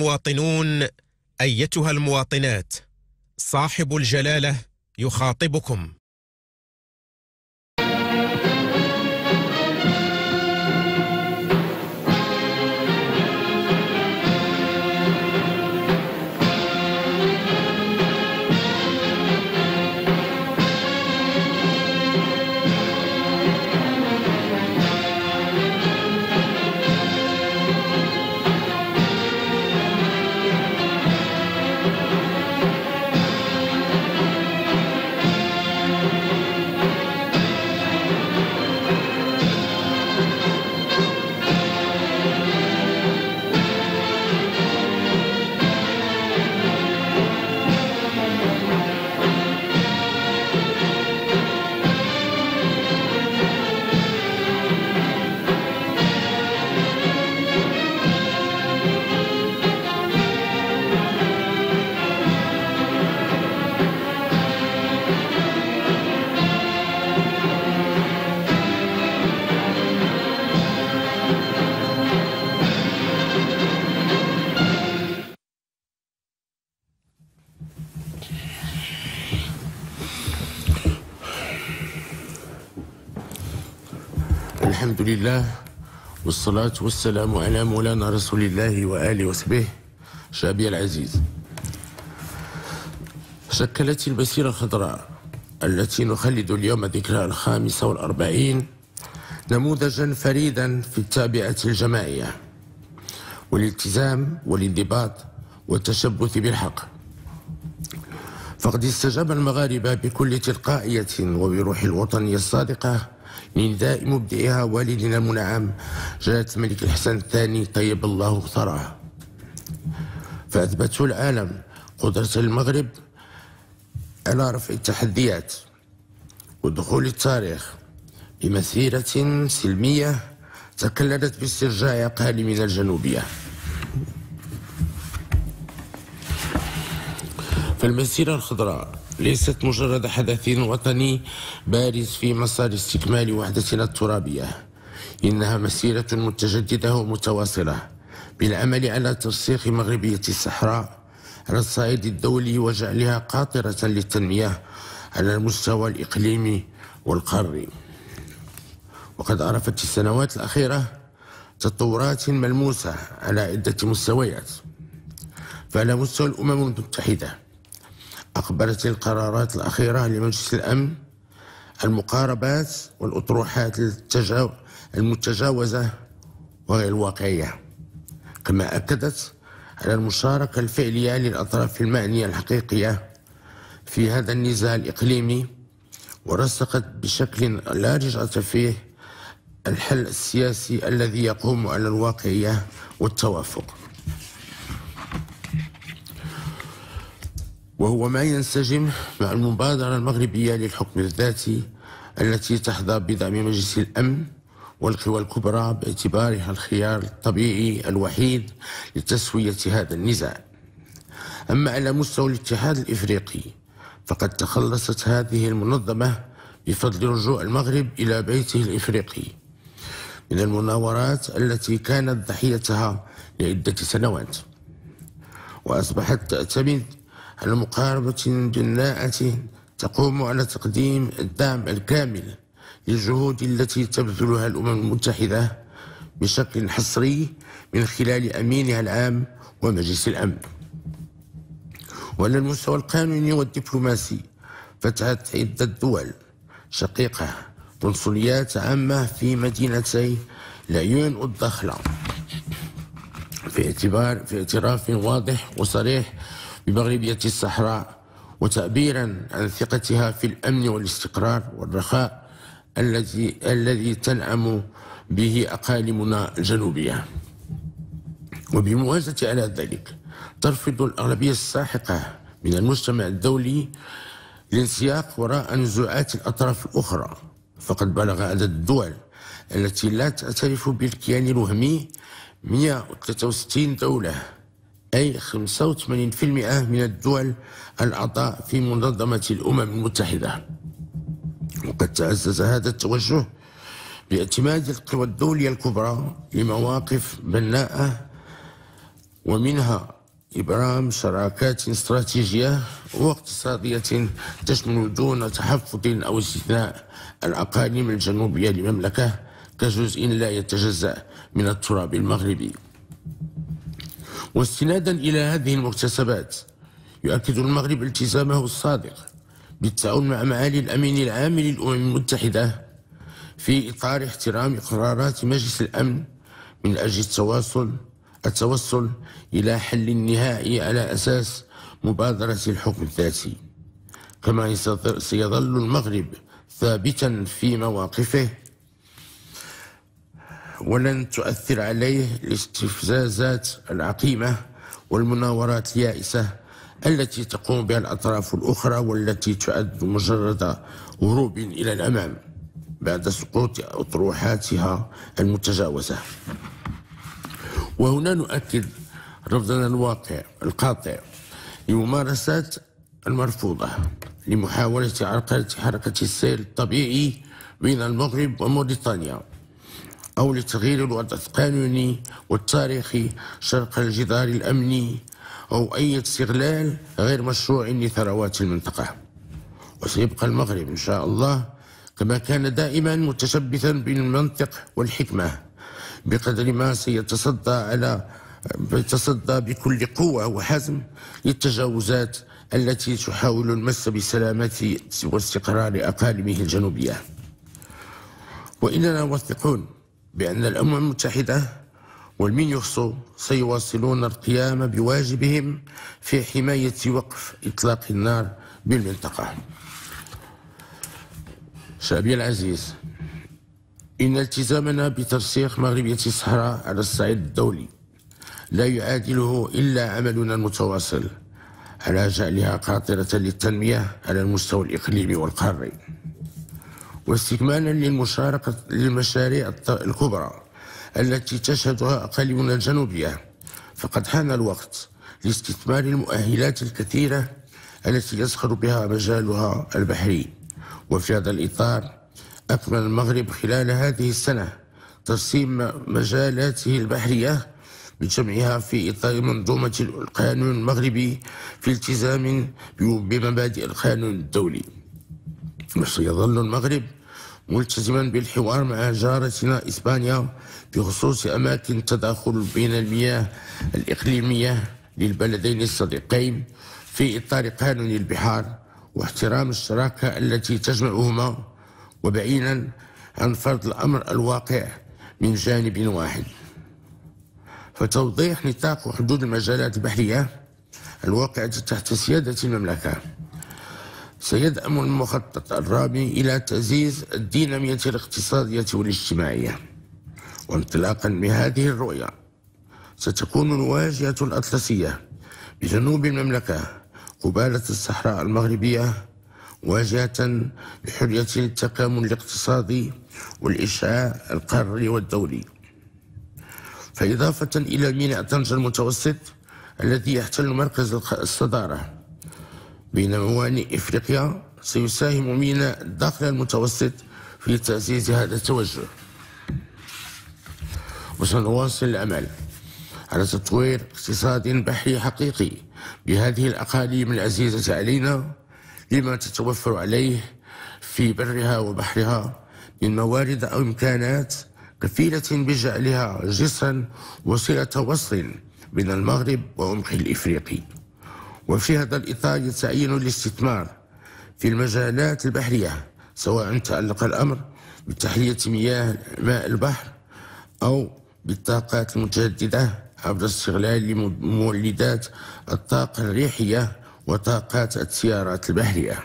المواطنون، أيتها المواطنات، صاحب الجلالة يخاطبكم. الحمد لله والصلاة والسلام على مولانا رسول الله وآله وصحبه. شعبي العزيز، شكلت المسيرة الخضراء التي نخلد اليوم ذكرها 45 نموذجا فريدا في التابعة الجماعية والالتزام والانضباط والتشبث بالحق. فقد استجاب المغاربة بكل تلقائية وبروح الوطنية الصادقة لنداء مبدئها والدنا المنعم جلالة الملك الحسن الثاني طيب الله ثراه، فأثبته العالم قدرة المغرب على رفع التحديات ودخول التاريخ بمسيرة سلمية تكللت باسترجاع أقاليمنا الجنوبية. فالمسيرة الخضراء ليست مجرد حدث وطني بارز في مسار استكمال وحدتنا الترابية، إنها مسيرة متجددة ومتواصلة بالعمل على ترسيخ مغربية الصحراء على الصعيد الدولي وجعلها قاطرة للتنمية على المستوى الإقليمي والقاري. وقد عرفت السنوات الأخيرة تطورات ملموسة على عدة مستويات. فعلى مستوى الأمم المتحدة أقبلت القرارات الأخيرة لمجلس الأمن المقاربات والأطروحات المتجاوزة وغير الواقعية، كما أكدت على المشاركة الفعلية للأطراف المعنية الحقيقية في هذا النزاع الإقليمي، ورسخت بشكل لا رجعة فيه الحل السياسي الذي يقوم على الواقعية والتوافق، وهو ما ينسجم مع المبادرة المغربية للحكم الذاتي التي تحظى بدعم مجلس الأمن والقوى الكبرى باعتبارها الخيار الطبيعي الوحيد لتسوية هذا النزاع. أما على مستوى الاتحاد الإفريقي فقد تخلصت هذه المنظمة بفضل رجوع المغرب إلى بيته الإفريقي من المناورات التي كانت ضحيتها لعدة سنوات، وأصبحت تعتمد على مقاربة بناءة تقوم على تقديم الدعم الكامل للجهود التي تبذلها الأمم المتحدة بشكل حصري من خلال أمينها العام ومجلس الأمن. وعلى المستوى القانوني والدبلوماسي فتحت عدة دول شقيقة قنصليات عامة في مدينتي العيون والدخلة في اعتراف واضح وصريح بمغربية الصحراء، وتعبيرا عن ثقتها في الأمن والاستقرار والرخاء الذي تنعم به أقاليمنا الجنوبية. وبموازة على ذلك ترفض الأغلبية الساحقة من المجتمع الدولي الانسياق وراء نزوعات الأطراف الأخرى، فقد بلغ عدد الدول التي لا تعترف بالكيان الوهمي 163 دولة، أي 85% من الدول الأعضاء في منظمة الأمم المتحدة. وقد تعزز هذا التوجه باعتماد القوى الدولية الكبرى لمواقف بناءة، ومنها إبرام شراكات استراتيجية واقتصادية تشمل دون تحفظ أو استثناء الأقاليم الجنوبية للمملكة كجزء لا يتجزأ من التراب المغربي. واستنادا إلى هذه المكتسبات يؤكد المغرب التزامه الصادق بالتعاون مع معالي الأمين العام للأمم المتحدة في إطار احترام قرارات مجلس الأمن من أجل التوصل إلى حل نهائي على أساس مبادرة الحكم الذاتي. كما سيظل المغرب ثابتا في مواقفه ولن تؤثر عليه الاستفزازات العقيمة والمناورات اليائسة التي تقوم بها الأطراف الأخرى والتي تعد مجرد هروب إلى الأمام بعد سقوط أطروحاتها المتجاوزة. وهنا نؤكد رفضنا القاطع لممارسات المرفوضة لمحاولة عرقلة حركة السير الطبيعي بين المغرب وموريتانيا أو لتغيير الوضع القانوني والتاريخي شرق الجدار الأمني أو أي استغلال غير مشروع لثروات المنطقة. وسيبقى المغرب إن شاء الله كما كان دائما متشبثا بالمنطق والحكمة بقدر ما سيتصدى بكل قوة وحزم للتجاوزات التي تحاول المس بسلامة واستقرار أقاليمه الجنوبية. وإننا واثقون بأن الأمم المتحدة والمينيوكسو سيواصلون القيام بواجبهم في حماية وقف إطلاق النار بالمنطقة. شعبي العزيز، إن التزامنا بترسيخ مغربية الصحراء على الصعيد الدولي لا يعادله إلا عملنا المتواصل على جعلها قاطرة للتنمية على المستوى الإقليمي والقاري. واستكمالا للمشاريع الكبرى التي تشهدها أقاليمنا الجنوبية، فقد حان الوقت لاستثمار المؤهلات الكثيرة التي يزخر بها مجالها البحري. وفي هذا الإطار أكمل المغرب خلال هذه السنة ترسيم مجالاته البحرية بجمعها في إطار منظومة القانون المغربي في التزام بمبادئ القانون الدولي. وسيظل المغرب ملتزما بالحوار مع جارتنا إسبانيا بخصوص أماكن تداخل بين المياه الإقليمية للبلدين الصديقين في إطار قانون البحار واحترام الشراكة التي تجمعهما، وبعيدا عن فرض الأمر الواقع من جانب واحد. فتوضيح نطاق وحدود المجالات البحرية الواقعة تحت سيادة المملكة سيدعم المخطط الرامي إلى تعزيز الدينامية الاقتصادية والاجتماعية. وانطلاقا من هذه الرؤية ستكون الواجهة الأطلسية بجنوب المملكة قبالة الصحراء المغربية واجهة بحرية التكامل الاقتصادي والإشعاع القاري والدولي. فإضافة إلى ميناء طنجة المتوسط الذي يحتل مركز الصدارة بين موانئ إفريقيا، سيساهم ميناء الداخل المتوسط في تعزيز هذا التوجه. وسنواصل العمل على تطوير اقتصاد بحري حقيقي بهذه الأقاليم العزيزة علينا لما تتوفر عليه في برها وبحرها من موارد أو إمكانات كفيلة بجعلها جسرا وصلة وصل بين المغرب وعمقه الإفريقي. وفي هذا الإطار يتعين الاستثمار في المجالات البحرية، سواء تعلق الأمر بتحلية ماء البحر أو بالطاقات المتجددة عبر استغلال مولدات الطاقة الريحية وطاقات السيارات البحرية.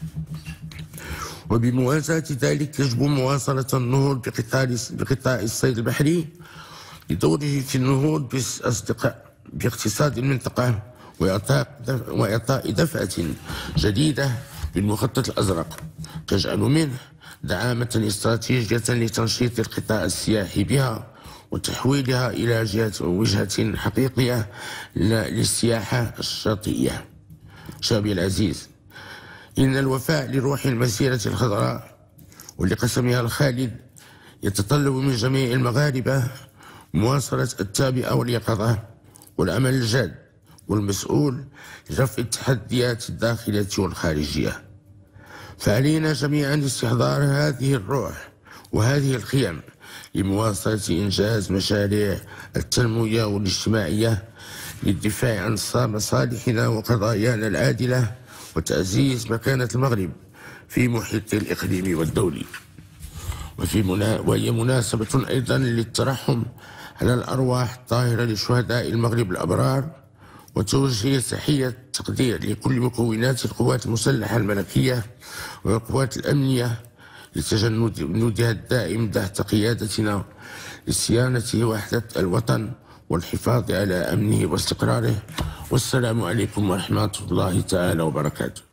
وبموازاة ذلك يجب مواصلة النهوض بقطاع الصيد البحري لدوره في النهوض باقتصاد المنطقة وإعطاء دفعة جديدة للمخطط الأزرق تجعل منه دعامة استراتيجية لتنشيط القطاع السياحي بها وتحويلها إلى وجهة حقيقية للسياحة الشاطئية. شعبي العزيز، إن الوفاء لروح المسيرة الخضراء ولقسمها الخالد يتطلب من جميع المغاربة مواصلة التعبئة واليقظة والعمل الجاد والمسؤول لرفع التحديات الداخلية والخارجية. فعلينا جميعا استحضار هذه الروح وهذه القيم لمواصلة إنجاز مشاريع التنموية والاجتماعية للدفاع عن مصالحنا وقضايانا العادلة وتعزيز مكانة المغرب في محيط الإقليمي والدولي. وهي مناسبة أيضا للترحم على الأرواح الطاهرة لشهداء المغرب الأبرار، وتوجه تحية تقدير لكل مكونات القوات المسلحة الملكية والقوات الأمنية لتجندها الدائم تحت قيادتنا لصيانة وحدة الوطن والحفاظ على أمنه واستقراره. والسلام عليكم ورحمة الله تعالى وبركاته.